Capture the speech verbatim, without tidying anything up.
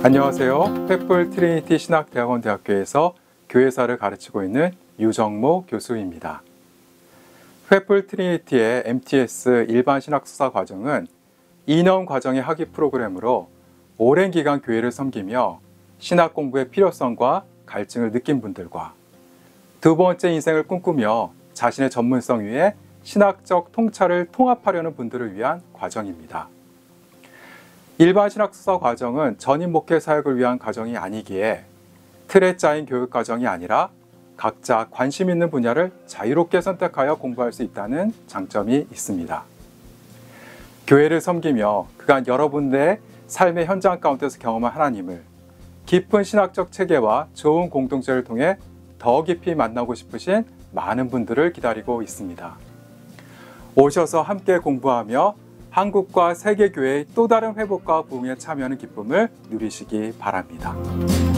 안녕하세요. 횃불 트리니티 신학대학원 대학교에서 교회사를 가르치고 있는 유정모 교수입니다. 횃불 트리니티의 엠티에스 일반 신학수사 과정은 이 년 과정의 학위 프로그램으로 오랜 기간 교회를 섬기며 신학 공부의 필요성과 갈증을 느낀 분들과 두 번째 인생을 꿈꾸며 자신의 전문성 위에 신학적 통찰을 통합하려는 분들을 위한 과정입니다. 일반 신학수사 과정은 전임 목회 사역을 위한 과정이 아니기에 틀에 짜인 교육 과정이 아니라 각자 관심 있는 분야를 자유롭게 선택하여 공부할 수 있다는 장점이 있습니다. 교회를 섬기며 그간 여러분의 삶의 현장 가운데서 경험한 하나님을 깊은 신학적 체계와 좋은 공동체를 통해 더 깊이 만나고 싶으신 많은 분들을 기다리고 있습니다. 오셔서 함께 공부하며 한국과 세계교회의 또 다른 회복과 부흥에 참여하는 기쁨을 누리시기 바랍니다.